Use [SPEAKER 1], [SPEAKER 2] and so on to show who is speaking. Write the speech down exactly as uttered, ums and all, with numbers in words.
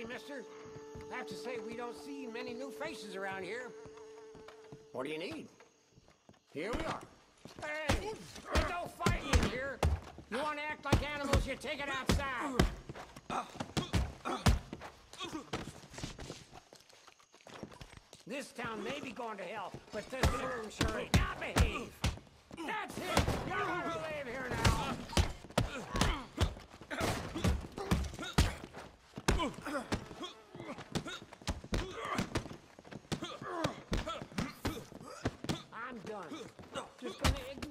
[SPEAKER 1] Howdy, mister. I have to say, we don't see many new faces around here. What do you need? Here we are. Hey, there's no fighting in here. You want to act like animals, you take it outside. This town may be going to hell, but this room sure ain't. Now behave. That's it. You're gonna live here now. I'm done. Just gonna